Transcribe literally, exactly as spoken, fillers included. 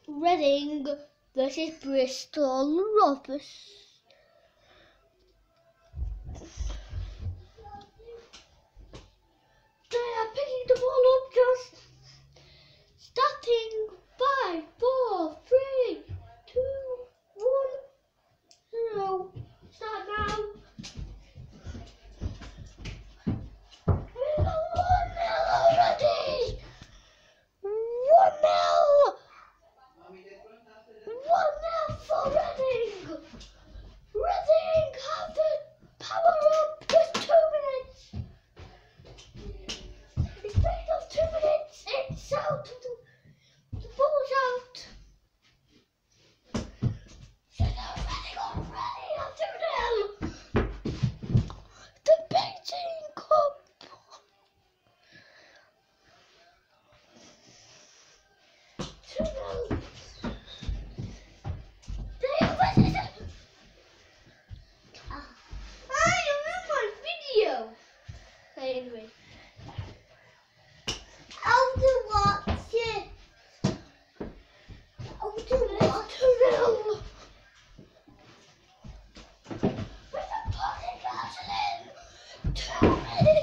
Reading versus Bristol Rovers. They are picking the ball up just starting five, four, three, two, one, zero. Start now. One nil already. One nil. One nil for Reading. Reading have the power up. Just two minutes. It's been of two minutes. It's out. The, the ball's out. So now Reading already have two nil. The Bujin Cup. two nil. They are winning it. Ah, I'm in my video. Okay, anyway. How to watch it? How to watch it? With a party gasoline. Two minutes.